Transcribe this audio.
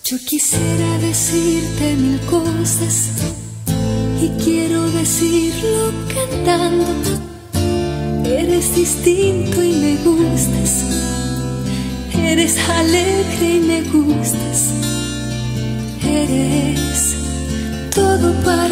Yo quisiera decirte mil cosas y quiero decirlo cantando. Eres distinto y me gustas, eres alegre y me gustas, eres todo para